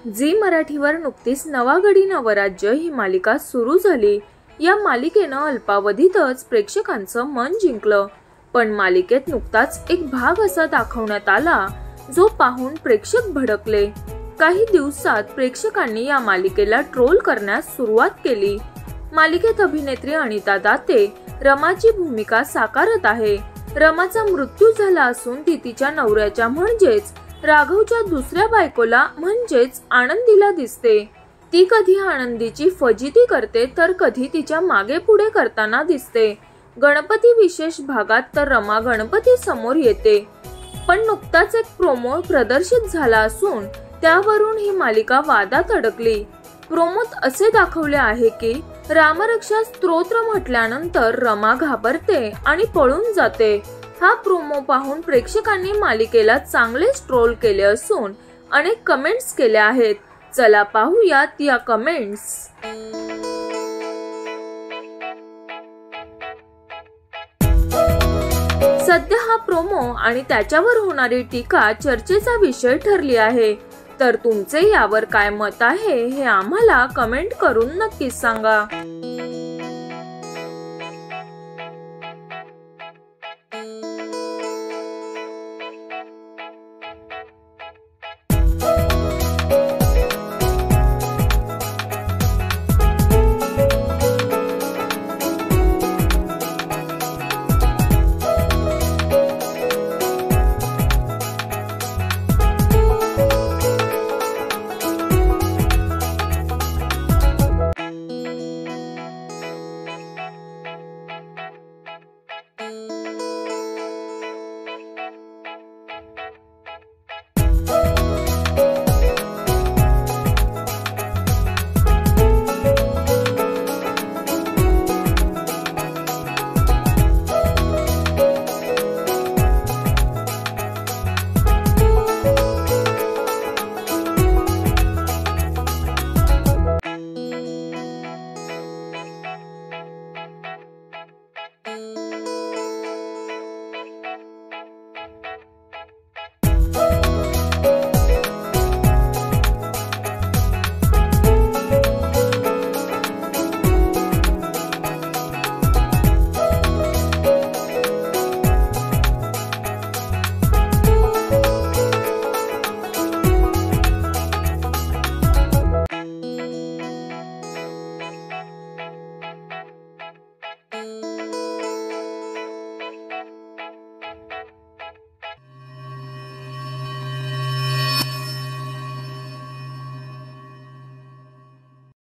Zee मराठीवर नुकतीच नवा गडी नवराज्य ही मालिका सुरू झाली। या मालिकेनं अल्पावधीतच प्रेक्षकांचं मन जिंकलं, पण मालिकेत नुकताच एक भाग असा दाखवण्यात आला जो पाहून प्रेक्षक भडकले। काही दिवसात प्रेक्षकांनी या मालिकेला ट्रोल करण्यास सुरुवात केली। मालिकेत अभिनेत्री अनिता दाते रमाची भूमिका साकारत आहे। रमाचा मृत्यू झाला असून ती तिच्या नवऱ्याच्या म्हणजेच राघवच्या दुसऱ्या बायकोला म्हणजेच आनंदीला दिसते। ती कधी आनंदीची फजिती करते तर कधी तिच्या मागे पुढे करताना दिसते। गणपती विशेष भागात तर रमा गणपती समोर येते, पण नुकताच एक प्रोमो प्रदर्शित झाला असून त्यावरून ही मालिका वादात अडकली। प्रोमोत असे दाखवले आहे की रामरक्षा स्तोत्र म्हटल्यानंतर रमा घाबरते आणि पळून जाते। हा प्रोमो पाहून प्रेक्षकांनी मालिकेला चांगलेच ट्रोल केले असून अनेक कमेंट्स केल्या आहेत। चला पाहूयात या कमेंट्स। सध्या हा प्रोमो आणि त्याच्यावर होणारी टीका चर्चेचा विषय ठरली आहे, तर तुमचे यावर काय मत आहे हे आम्हाला कमेंट करून नक्कीच सांगा।